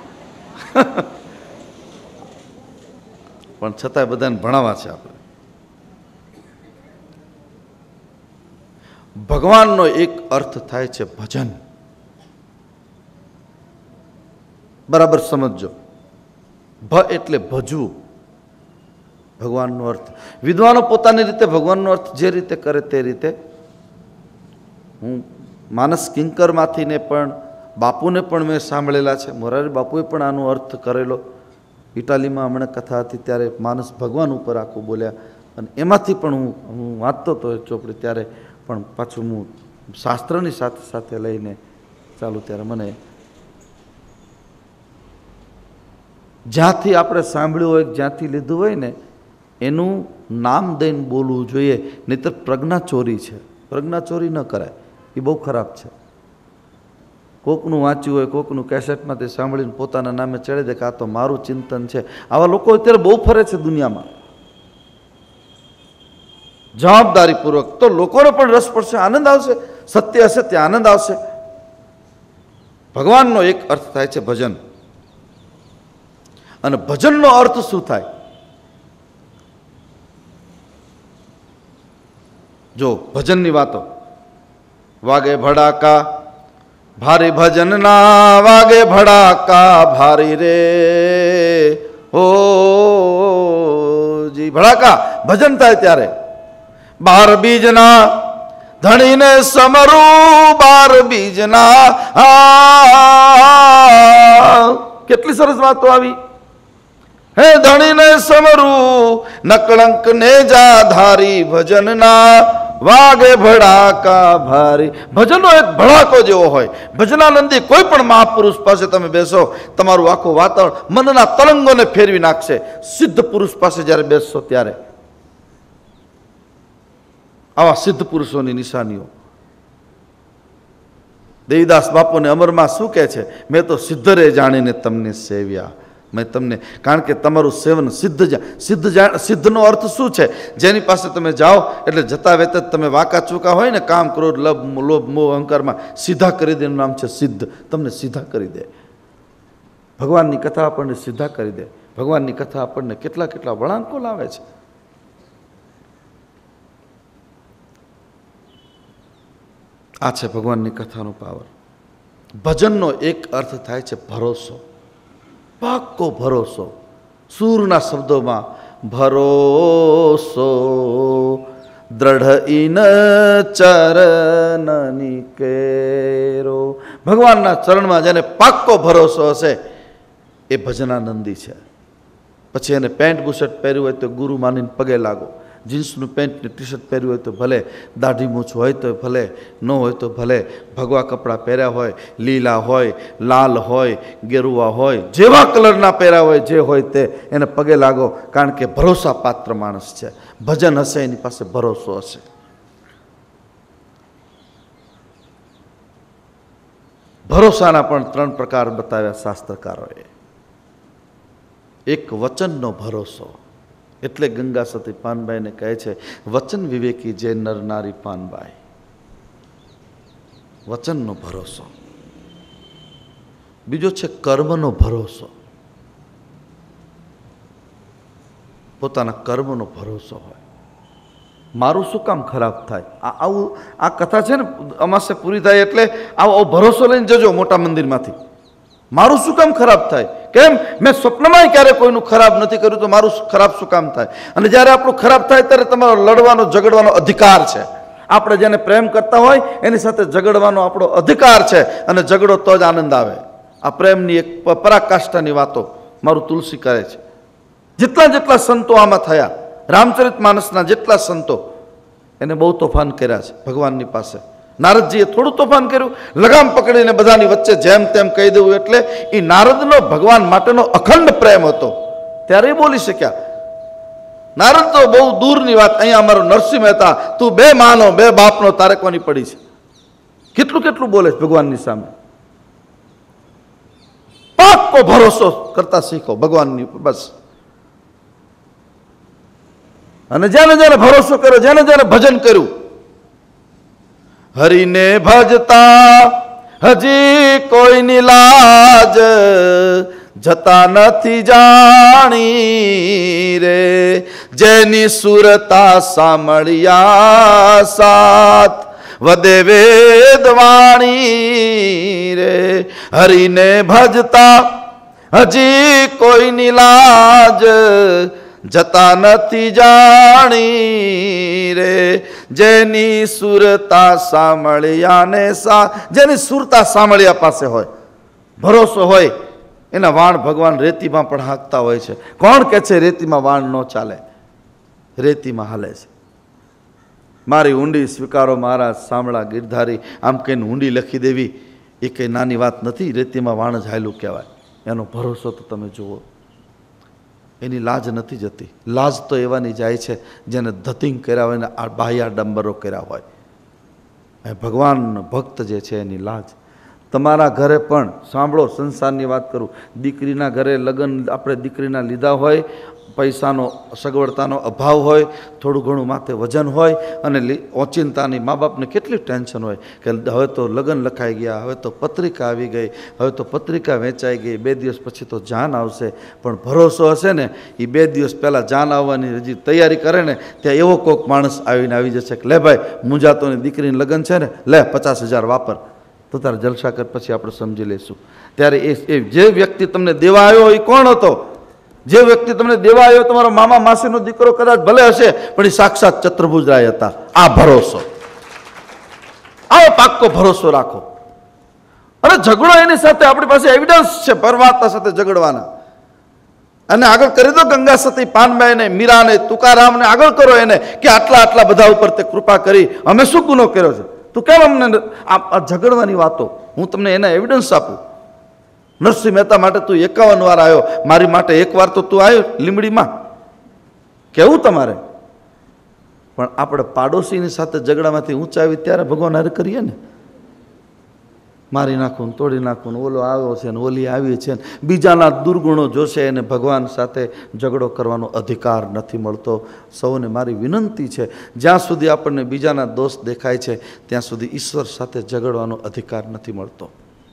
પણ છતાંય બધાને ભણાવવા છે આપણે. ભગવાનનો એક અર્થ થાય છે ભજન. બરાબર સમજજો. ભ એટલે ભજવું, ભગવાનનો અર્થ. વિદ્વાનો પોતાની રીતે ભગવાનનો અર્થ જે રીતે કરે તે રીતે. હું માનસ કિંકરમાંથી ને પણ બાપુને પણ મેં સાંભળેલા છે. મોરારી બાપુએ પણ આનો અર્થ કરેલો. ઇટાલીમાં હમણાં કથા હતી ત્યારે માનસ ભગવાન ઉપર આખું બોલ્યા, અને એમાંથી પણ હું હું વાંચતો હતો એ ચોપડી ત્યારે પણ પાછું હું શાસ્ત્રની સાથે સાથે લઈને ચાલુ, ત્યારે મને જ્યાંથી આપણે સાંભળ્યું હોય, જ્યાંથી લીધું હોય ને એનું નામ દઈને બોલવું જોઈએ, નહીંતર પ્રજ્ઞા ચોરી છે. પ્રજ્ઞા ચોરી ન કરાય, એ બહુ ખરાબ છે. કોકનું વાંચ્યું હોય, કોકનું કેસેટમાંથી સાંભળીને પોતાના નામે ચડી દે કે આ તો મારું ચિંતન છે. આવા લોકો અત્યારે બહુ ફરે છે દુનિયામાં. જવાબદારીપૂર્વક તો લોકોને પણ રસ પડશે, આનંદ આવશે. સત્ય હશે ત્યાં આનંદ આવશે. ભગવાનનો એક અર્થ થાય છે ભજન. અને ભજનનો અર્થ શું થાય? જો ભજનની વાતો, વાગે ભડાકા ભારી ભજનના, વાગે ભડાકા ભારી રે હો જી. ભડાકા ભજન થાય ત્યારે બાર બીજના ધણીને સમરું, બાર બીજના. કેટલી સરસ વાતો આવી. હે ધણીને સમરું, નકળંક ને જા ધારી ભજનના, વાગે ભડાકા ભારી. ભજનનો એક ભડાકો જેવો હોય. ભજનાનંદી કોઈ પણ મહાપુરુષ પાસે તમે બેસો, તમારું આખું વાતાવરણ મનના તરંગોને ફેરવી નાખશે. સિદ્ધ પુરુષ પાસે જ્યારે બેસશો ત્યારે આવા સિદ્ધ પુરુષોની નિશાનીઓ. દેવીદાસ બાપુને અમરમાં શું કહે છે? મેં તો સિદ્ધરે જાણીને તમને સેવ્યા. મેં તમને, કારણ કે તમારું સેવન સિદ્ધ સિદ્ધ સિદ્ધનો અર્થ શું છે? જેની પાસે તમે જાઓ એટલે જતા વેત જ તમે વાંકા ચૂકા હોય ને, કામ ક્રોધ લભ લોભ મોહ અહંકારમાં સીધા કરી દે, એનું નામ છે સિદ્ધ. તમને સીધા કરી દે. ભગવાનની કથા આપણને સીધા કરી દે. ભગવાનની કથા આપણને કેટલા કેટલા વળાંકો લાવે છે. આ છે ભગવાનની કથાનો પાવર. ભજનનો એક અર્થ થાય છે ભરોસો, પાક્કો ભરોસો. સૂરના શબ્દોમાં ભરોસો દ્રઢ ઇન ચરણની કેરો. ભગવાનના ચરણમાં જેને પાક્કો ભરોસો હશે એ ભજનાનંદી છે. પછી એને પેન્ટ બુશર્ટ પહેર્યું હોય તો ગુરુ માનીને પગે લાગો. જીન્સનું પેન્ટ ને ટી શર્ટ પહેર્યું હોય તો ભલે, દાઢી મૂછ હોય તો ભલે, ન હોય તો ભલે, ભગવા કપડાં પહેર્યા હોય, લીલા હોય, લાલ હોય, ગેરુવા હોય, જેવા કલરના પહેર્યા હોય, જે હોય તે એને પગે લાગો. કારણ કે ભરોસા પાત્ર માણસ છે. ભજન હશે એની પાસે ભરોસો હશે. ભરોસાના પણ ત્રણ પ્રકાર બતાવ્યા શાસ્ત્રકારોએ. એક વચનનો ભરોસો, એટલે ગંગા સતી પાનબાઈને કહે છે વચન વિવેકી જે નર નારી પાનબાઈ. વચનનો ભરોસો. બીજો છે કર્મનો ભરોસો. પોતાના કર્મનો ભરોસો હોય. મારું શું કામ ખરાબ થાય? આ આવું આ કથા છે ને, અમાસે પૂરી થાય એટલે આવો ભરોસો લઈને જજો મોટા મંદિરમાંથી. મારું શું કામ ખરાબ થાય? કેમ? મેં સ્વપ્નમાં ક્યારે કોઈનું ખરાબ નથી કર્યું, તો મારું ખરાબ શું કામ થાય? અને જ્યારે આપણું ખરાબ થાય ત્યારે તમારો લડવાનો ઝઘડવાનો અધિકાર છે. આપણે જેને પ્રેમ કરતા હોય એની સાથે ઝઘડવાનો આપણો અધિકાર છે, અને ઝઘડો તો જ આનંદ આવે. આ પ્રેમની એક પરાકાષ્ઠાની વાતો મારું તુલસી કરે છે. જેટલા જેટલા સંતો આમાં થયા, રામચરિત માનસના જેટલા સંતો, એને બહુ તોફાન કર્યા છે ભગવાનની પાસે. નારદજીએ થોડું તોફાન કર્યું, લગામ પકડીને બધાની વચ્ચે જેમ તેમ કહી દેવું. એટલે એ નારદનો ભગવાન માટેનો અખંડ પ્રેમ હતો, ત્યારે બોલી શક્યા. નારદ તો બહુ દૂરની વાત. અહીંયા અમારો નરસિંહ મહેતા, તું બે માનો બે બાપનો તારે કોની પડી છે? કેટલું કેટલું બોલે છે ભગવાનની સામે. પાક્કો ભરોસો કરતા શીખો ભગવાનની ઉપર, બસ. અને જેને જેને ભરોસો કર્યો, જેને જેને ભજન કર્યું, હરિને ભજતા હજી કોઈની લાજ જતા નથી જાણી રે. જેની સુરતા સાંભળ્યા સાત વદે વેદવાણી રે હરિને ભજતા હજી કોઈની લાજ જતા નથી જાણી રે જેની સુરતા સાંભળ્યાને સા જેની સુરતા સાંભળ્યા પાસે હોય, ભરોસો હોય, એના વાણ ભગવાન રેતીમાં પણ હાંકતા હોય છે. કોણ કે છે રેતીમાં વાણ ન ચાલે? રેતીમાં હાલે છે. મારી ઊંડી સ્વીકારો મારા સાંભળા ગિરધારી, આમ કહીને ઊંડી લખી દેવી એ કંઈ નાની વાત નથી. રેતીમાં વાણ જ હાયલું કહેવાય. એનો ભરોસો તો તમે જુઓ, એની લાજ નથી જતી. લાજ તો એવાની જાય છે જેને ધતિંગ કર્યા હોય ને આ બાહ્યા ડંબરો કર્યા હોય. ભગવાન ભક્ત જે છે એની લાજ. તમારા ઘરે પણ સાંભળો, સંસારની વાત કરું, દીકરીના ઘરે લગ્ન આપણે દીકરીના લીધા હોય, પૈસાનો સગવડતાનો અભાવ હોય, થોડું ઘણું માથે વજન હોય અને ઓચિંતાની મા બાપને કેટલી ટેન્શન હોય કે હવે તો લગ્ન લખાઈ ગયા, હવે તો પત્રિકા આવી ગઈ, હવે તો પત્રિકા વેચાઈ ગઈ, બે દિવસ પછી તો જાન આવશે. પણ ભરોસો હશે ને, એ બે દિવસ પહેલાં જાન આવવાની હજી તૈયારી કરે ને ત્યાં એવો કોઈક માણસ આવીને આવી જશે કે લે ભાઈ મુંજાતોની દીકરીની લગ્ન છે ને, લે પચાસ હજાર વાપર, તો તારે જલસા કર, પછી આપણે સમજી લઈશું. ત્યારે એ જે વ્યક્તિ તમને દેવા આવ્યો એ કોણ હતો? જે વ્યક્તિ તમને દેવા આવ્યો તમારો મામા માસીનો દીકરો કદાચ ભલે હશે, પણ એ સાક્ષાત ચતુર્ભુજરાય હતા. આ ભરોસો, આવો પાક્કો ભરોસો રાખો. અને ઝઘડો એની સાથે, આપણી પાસે એવિડન્સ છે પરમાત્મા સાથે ઝઘડવાના. અને આગળ કરી દો ગંગા સતી પાનબાઈને, મીરાને, તુકારામને આગળ કરો એને કે આટલા આટલા બધા ઉપર તે કૃપા કરી, અમે શું ગુનો કર્યો છે, તું કેમ અમને આ ઝઘડવાની વાતો? હું તમને એના એવિડન્સ આપું. નરસિંહ મહેતા માટે તું એકાવન વાર આવ્યો, મારી માટે એક વાર તો તું આવ્યો લીમડીમાં. કેવું તમારે? પણ આપણે પાડોશીની સાથે ઝઘડામાંથી ઊંચા આવી ત્યારે ભગવાન હારે કરીએ ને, મારી નાખું, તોડી નાખું, ઓલો આવ્યો છે ને ઓલી આવી છે ને બીજાના દુર્ગુણો જોશે, એને ભગવાન સાથે ઝઘડો કરવાનો અધિકાર નથી મળતો. સૌને મારી વિનંતી છે, જ્યાં સુધી આપણને બીજાના દોષ દેખાય છે ત્યાં સુધી ઈશ્વર સાથે ઝઘડવાનો અધિકાર નથી મળતો.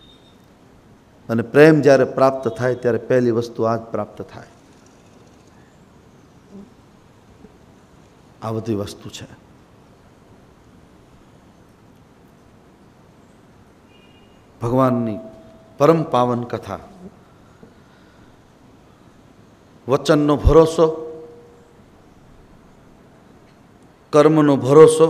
અને પ્રેમ જ્યારે પ્રાપ્ત થાય ત્યારે પહેલી વસ્તુ આ જ પ્રાપ્ત થાય. આ બધી વસ્તુ છે. ભગવાનની પરમ પાવન કથા. વચનનો ભરોસો, કર્મનો ભરોસો,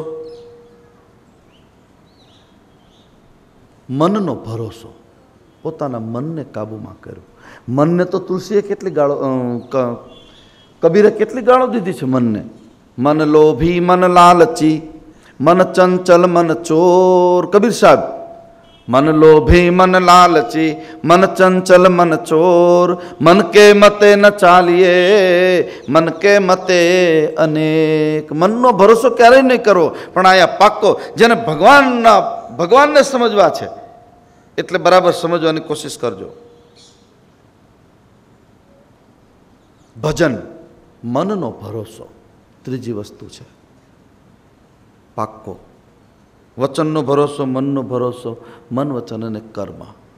મનનો ભરોસો. પોતાના મનને કાબૂમાં કર્યું. મનને તો તુલસીએ કેટલી ગાળો, કબીરે કેટલી ગાળો દીધી છે મનને. મન લોભી મન લાલચી, મન ચંચલ મન ચોર. કબીર સાહેબ, મન લોભી મન લાલચી, મન ચંચલ મન ચોર, મન કે મતે ન ચાલીએ, મન કે મતે અનેક. મનનો ભરોસો ક્યારેય નહીં કરવો, પણ આયા પાક્કો. જેને ભગવાનના ભગવાનને સમજવા છે એટલે બરાબર સમજવાની કોશિશ કરજો. ભજન, મનનો ભરોસો, ત્રીજી વસ્તુ છે પાક્કો. વચનનો ભરોસો, મનનો ભરોસો, મન, વચન અને કર્મ.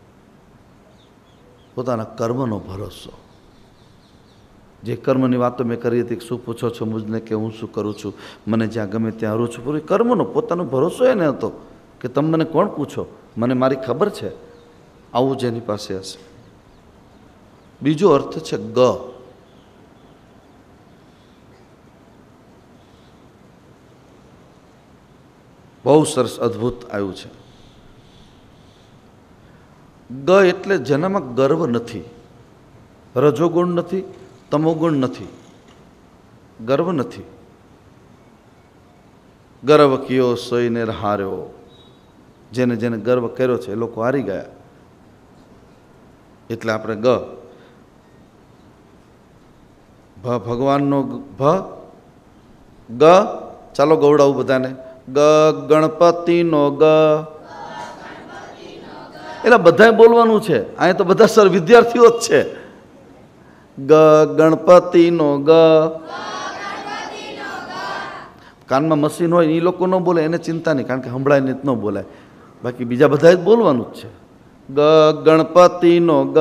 પોતાના કર્મનો ભરોસો. જે કર્મની વાતો મેં કરી હતી, શું પૂછો છો મુજને કે હું શું કરું છું, મને જ્યાં ગમે ત્યાં હરું છું, પૂરી કર્મનો પોતાનો ભરોસો એને હતો કે તમે મને કોણ પૂછો, મને મારી ખબર છે. આવું જેની પાસે હશે. બીજો અર્થ છે ગ. બહુ સરસ અદ્ભુત આવ્યું છે. ગ એટલે જેનામાં ગર્વ નથી, રજોગુણ નથી, તમોગુણ નથી, ગર્વ નથી. ગર્વ કયો સોઈને હાર્યો. જેને જેને ગર્વ કર્યો છે એ લોકો હારી ગયા. એટલે આપણે ગ. ભ ભગવાનનો ભ ગ. ચાલો ગૌડાવું બધાને. ગ ગણપતિનો ગ. એટલે બધાએ બોલવાનું છે. અહીંયા તો બધા સર વિદ્યાર્થીઓ જ છે. ગ ગણપતિનો ગ. કાનમાં મશીન હોય એ લોકો ન બોલે, એને ચિંતા નહીં, કારણ કે સંભળાય ને ન બોલાય. બાકી બીજા બધાએ જ બોલવાનું જ છે. ગ ગણપતિનો ગ.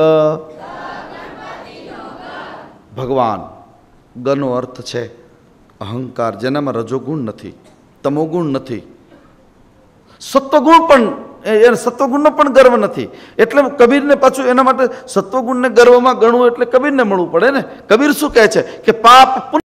ભગવાન. ગનો અર્થ છે અહંકાર, જેનામાં રજોગુણ નથી, તમોગુણ નથી. સત્વગુણ પણ એ સત્વગુણનો પણ ગર્વ નથી. એટલે કબીરને પાછું એના માટે સત્વગુણને ગર્વમાં ગણવું એટલે કબીરને મળવું પડે ને. કબીર શું કહે છે કે પાપ